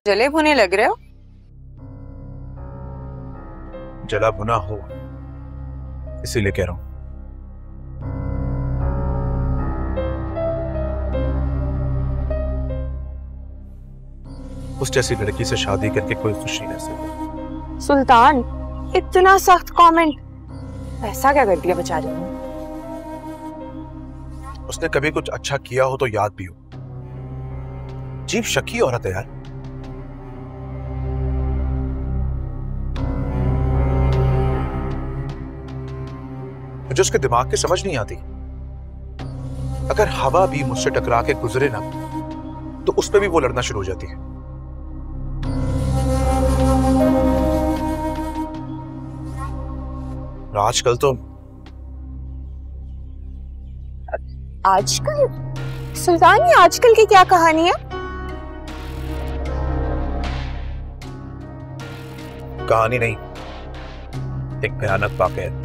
जले भुने लग रहे हो। जला भुना हो इसीलिए कह रहा हूं। उस जैसी लड़की से शादी करके कोई खुश नहीं रह सकता। सुल्तान, इतना सख्त कमेंट, ऐसा क्या कर दिया बेचारी ने? उसने कभी कुछ अच्छा किया हो तो याद भी हो। अजीब शकी औरत है यार। मुझे उसके दिमाग की समझ नहीं आती। अगर हवा भी मुझसे टकरा के गुजरे ना तो उस पर भी वो लड़ना शुरू हो जाती है। आजकल तो आजकल? सुल्तान, ये आजकल की क्या कहानी है? कहानी नहीं, एक भयानक वाकया है।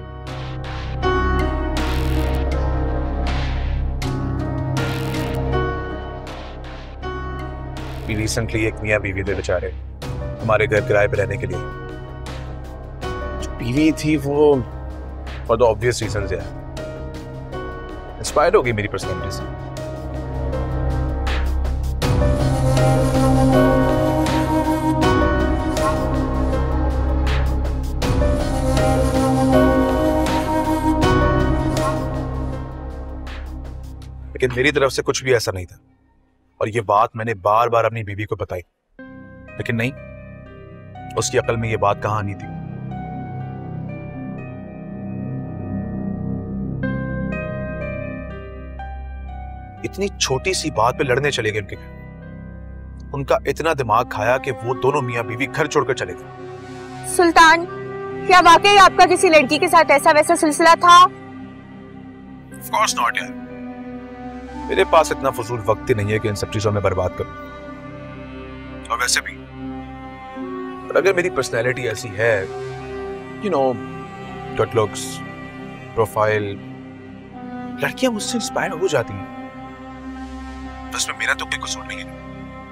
रिसेंटली एक मियां बीवी थे बेचारे हमारे घर किराए पे रहने के लिए। जो बीवी थी वो फॉर द ऑब्वियस रीजंस यार इंस्पायर्ड हो गई मेरी पर्सनैलिटी से। लेकिन मेरी तरफ से कुछ भी ऐसा नहीं था और ये बात मैंने बार बार अपनी बीवी को बताई, लेकिन नहीं, उसकी अकल में ये बात कहां आनी थी। इतनी छोटी सी बात पे लड़ने चले गए उनके घर। उनका इतना दिमाग खाया कि वो दोनों मियां बीवी घर छोड़कर चले गए। सुल्तान, क्या वाकई आपका किसी लड़की के साथ ऐसा वैसा सिलसिला था? Of course not यार। मेरे पास इतना फजूल वक्त ही नहीं है कि इन सब चीजों में बर्बाद करूं। और वैसे भी और अगर मेरी पर्सनैलिटी ऐसी है, you know, good looks, profile, लड़कियां मुझसे इंस्पायर हो जाती हैं। बस में मेरा तो कोई कसूर नहीं है।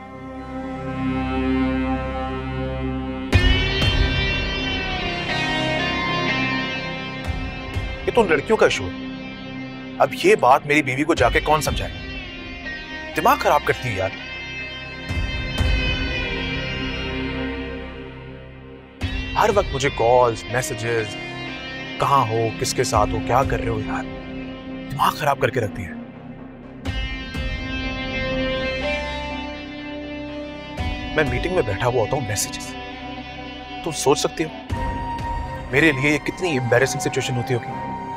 ये तो उन लड़कियों का इशू है। अब ये बात मेरी बीवी को जाके कौन समझाए? दिमाग खराब करती है यार। हर वक्त मुझे कॉल्स, मैसेजेस, कहां हो, किसके साथ हो, क्या कर रहे हो यार, दिमाग खराब करके रखती है। मैं मीटिंग में बैठा हुआ होता हूं, मैसेजेस। तुम सोच सकती हो मेरे लिए ये कितनी एम्बैरेसिंग सिचुएशन होती होगी।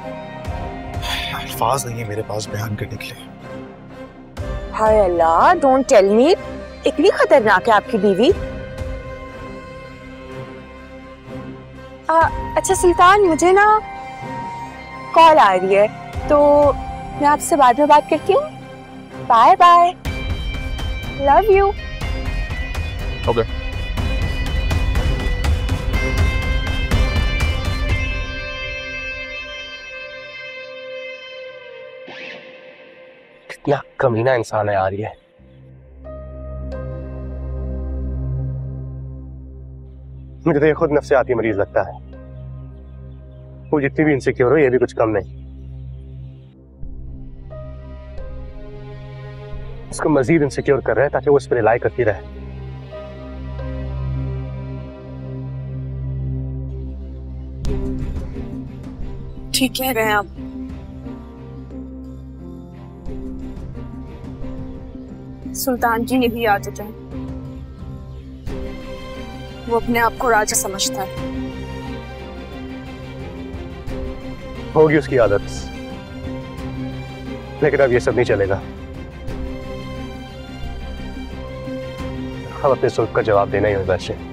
अल्फाज नहीं है मेरे पास बयान करने के लिए। हाय अल्लाह, डोंट टेल मी, इतनी खतरनाक है आपकी बीवी? अच्छा सुल्तान, मुझे ना कॉल आ रही है तो मैं आपसे बाद में बात करती हूँ। Bye bye, love you. Okay. कितना कमीना इंसान है यार ये। मुझे तो ये खुद नफ्सियाती मरीज लगता है। वो जितनी भी इनसिक्योर हो, ये भी कुछ कम नहीं। उसको मजीद इनसिक्योर कर रहे हैं ताकि वो उस पर रिलाई करती रहे। ठीक कह रहे हैं आप। सुल्तान की यही आदत है, वो अपने आप को राजा समझता है। होगी उसकी आदत, लेकिन अब ये सब नहीं चलेगा। हम अपने सुल्फ का जवाब देना ही होगा।